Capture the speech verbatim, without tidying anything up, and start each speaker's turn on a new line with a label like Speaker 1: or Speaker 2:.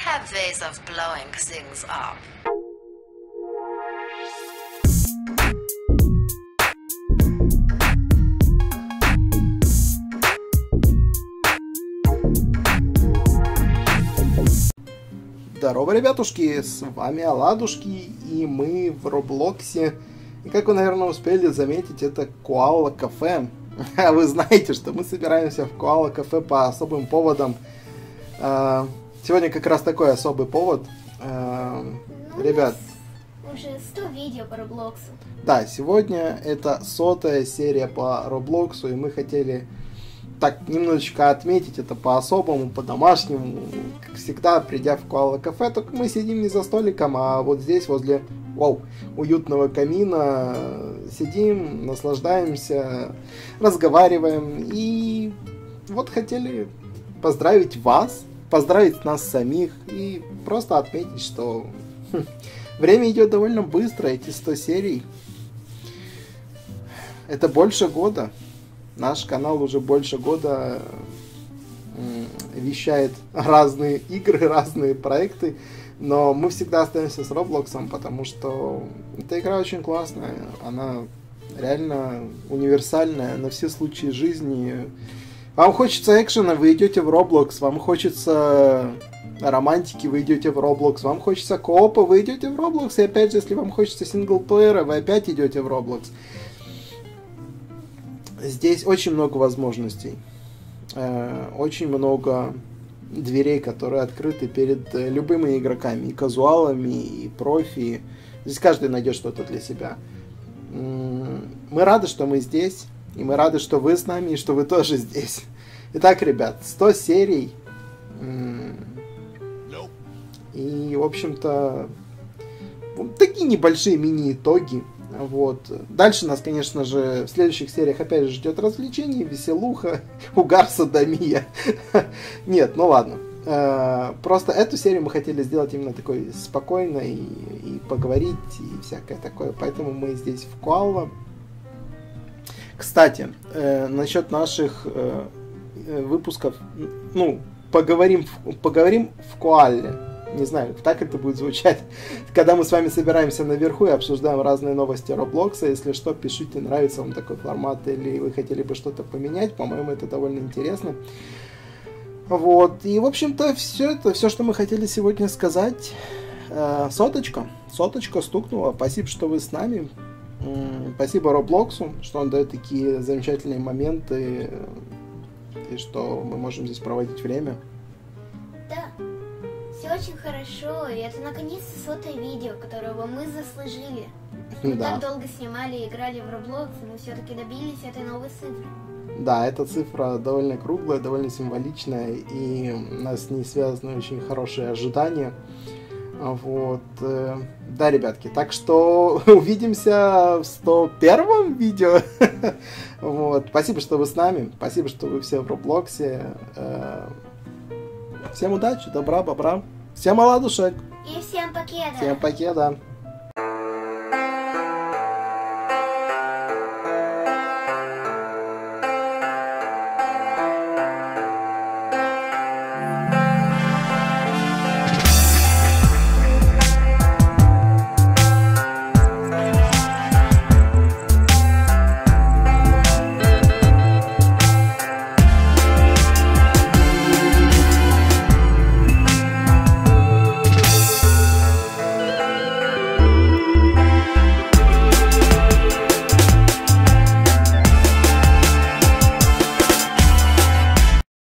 Speaker 1: have ways of blowing things up.
Speaker 2: Здорово, ребятушки, с вами Оладушки, и мы в Роблоксе. И как вы, наверное, успели заметить, это Коала Кафе. А вы знаете, что мы собираемся в Коала Кафе по особым поводам. Сегодня как раз такой особый повод.
Speaker 3: Ну,
Speaker 2: Ребят,
Speaker 3: уже сто видео по Роблоксу.
Speaker 2: Да, сегодня это сотая серия по Роблоксу, и мы хотели так немножечко отметить это по-особому, по-домашнему. Как всегда, придя в Коала Кафе, только мы сидим не за столиком, а вот здесь, возле вау, уютного камина, сидим, наслаждаемся, разговариваем. И вот хотели поздравить вас, поздравить нас самих и просто отметить, что хм, время идет довольно быстро, эти сто серий. Это больше года. Наш канал уже больше года вещает разные игры, разные проекты, но мы всегда остаемся с Роблоксом, потому что эта игра очень классная, она реально универсальная на все случаи жизни. Вам хочется экшена, вы идете в Роблокс, вам хочется романтики, вы идете в Роблокс, вам хочется коопа, вы идете в Роблокс, и опять же, если вам хочется синглплеера, вы опять идете в Роблокс. Здесь очень много возможностей, очень много дверей, которые открыты перед любыми игроками, и казуалами, и профи. Здесь каждый найдет что-то для себя. Мы рады, что мы здесь, и мы рады, что вы с нами, и что вы тоже здесь. Итак, ребят, сто серий. И, в общем-то, такие небольшие мини-итоги. Вот. Дальше нас, конечно же, в следующих сериях опять же ждет развлечение, веселуха, угар, содомия. Нет, ну ладно. Просто эту серию мы хотели сделать именно такой спокойной и, и поговорить, и всякое такое. Поэтому мы здесь в Коала. Кстати, насчет наших выпусков, ну, поговорим, поговорим в Коале. Не знаю, так это будет звучать. Когда мы с вами собираемся наверху и обсуждаем разные новости Роблокса, если что, пишите, нравится вам такой формат или вы хотели бы что-то поменять. По-моему, это довольно интересно. Вот. И, в общем-то, все это, все, что мы хотели сегодня сказать. Э, соточка. Соточка стукнула. Спасибо, что вы с нами. М-м, спасибо Роблоксу, что он дает такие замечательные моменты и что мы можем здесь проводить время.
Speaker 3: Да. Все очень хорошо, и это наконец-то сотое видео, которого мы заслужили. Мы
Speaker 2: Да.
Speaker 3: так долго снимали и играли в Роблокс, и мы все-таки добились этой новой цифры.
Speaker 2: Да, эта цифра довольно круглая, довольно символичная, и у нас с ней связаны очень хорошие ожидания. Вот. Да, ребятки, так что увидимся в сто первом видео. Вот. Спасибо, что вы с нами, спасибо, что вы все в Роблоксе. Всем удачи, добра, бобра. Всем оладушек.
Speaker 3: И всем покеда!
Speaker 2: Всем покеда.